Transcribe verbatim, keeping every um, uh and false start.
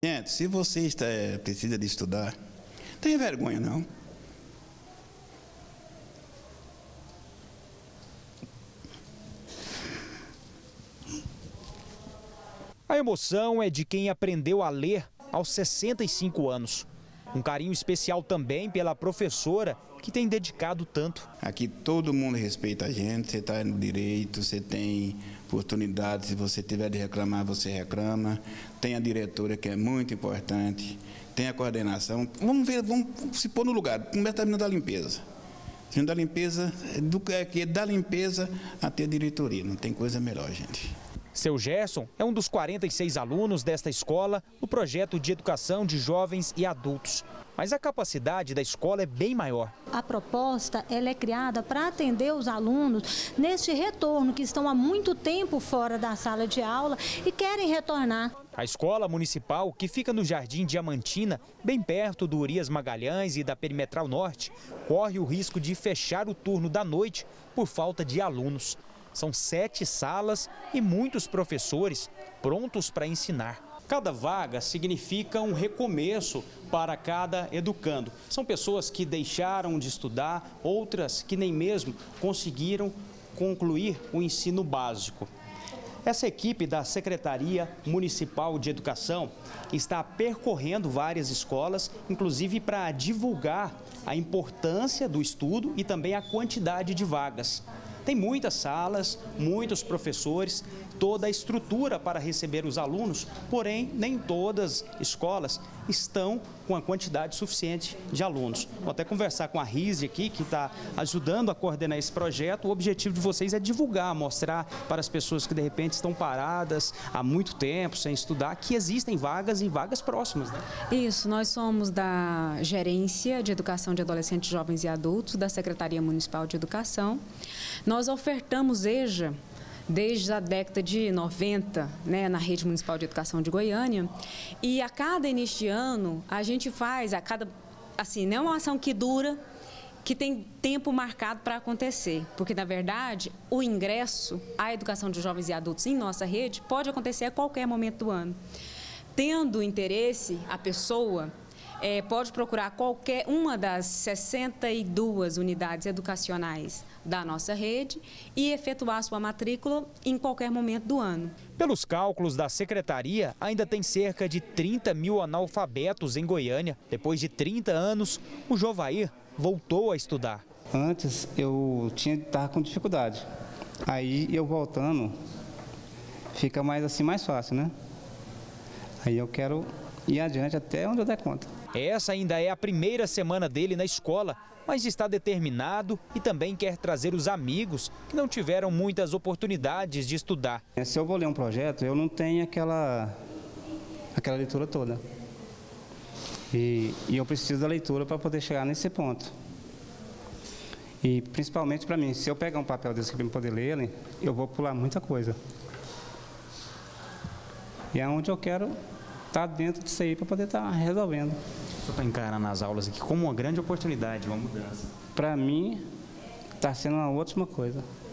Gente, se você está, precisa de estudar, não tenha vergonha não. A emoção é de quem aprendeu a ler aos sessenta e cinco anos. Um carinho especial também pela professora, que tem dedicado tanto. Aqui todo mundo respeita a gente, você está no direito, você tem oportunidade, se você tiver de reclamar, você reclama. Tem a diretora, que é muito importante, tem a coordenação. Vamos ver, vamos se pôr no lugar, começa a menina da limpeza. Da limpeza, do que é da limpeza até a diretoria, não tem coisa melhor, gente. Seu Gerson é um dos quarenta e seis alunos desta escola no projeto de educação de jovens e adultos. Mas a capacidade da escola é bem maior. A proposta ela é criada para atender os alunos neste retorno, que estão há muito tempo fora da sala de aula e querem retornar. A escola municipal, que fica no Jardim Diamantina, bem perto do Urias Magalhães e da Perimetral Norte, corre o risco de fechar o turno da noite por falta de alunos. São sete salas e muitos professores prontos para ensinar. Cada vaga significa um recomeço para cada educando. São pessoas que deixaram de estudar, outras que nem mesmo conseguiram concluir o ensino básico. Essa equipe da Secretaria Municipal de Educação está percorrendo várias escolas, inclusive para divulgar a importância do estudo e também a quantidade de vagas. Tem muitas salas, muitos professores, toda a estrutura para receber os alunos, porém, nem todas as escolas estão com a quantidade suficiente de alunos. Vou até conversar com a Rise aqui, que está ajudando a coordenar esse projeto. O objetivo de vocês é divulgar, mostrar para as pessoas que, de repente, estão paradas há muito tempo, sem estudar, que existem vagas e vagas próximas, né? Isso, nós somos da Gerência de Educação de Adolescentes, Jovens e Adultos, da Secretaria Municipal de Educação. Nós ofertamos EJA desde a década de noventa, né, na Rede Municipal de Educação de Goiânia, e a cada início de ano a gente faz, a cada, assim, não é uma ação que dura, que tem tempo marcado para acontecer, porque, na verdade, o ingresso à educação de jovens e adultos em nossa rede pode acontecer a qualquer momento do ano. Tendo interesse, a pessoa É, pode procurar qualquer uma das sessenta e duas unidades educacionais da nossa rede e efetuar sua matrícula em qualquer momento do ano. Pelos cálculos da Secretaria, ainda tem cerca de trinta mil analfabetos em Goiânia. Depois de trinta anos, o Jovair voltou a estudar. Antes eu tinha estava com dificuldade. Aí eu voltando, fica mais assim mais fácil, né? Aí eu quero ir adiante até onde eu der conta. Essa ainda é a primeira semana dele na escola, mas está determinado e também quer trazer os amigos que não tiveram muitas oportunidades de estudar. Se eu vou ler um projeto, eu não tenho aquela, aquela leitura toda. E, e eu preciso da leitura para poder chegar nesse ponto. E principalmente para mim, se eu pegar um papel desse aqui para poder ler, eu vou pular muita coisa. E é onde eu quero estar dentro disso aí para poder estar resolvendo. Você está encarando as aulas aqui como uma grande oportunidade, uma mudança? Para mim, está sendo uma ótima coisa.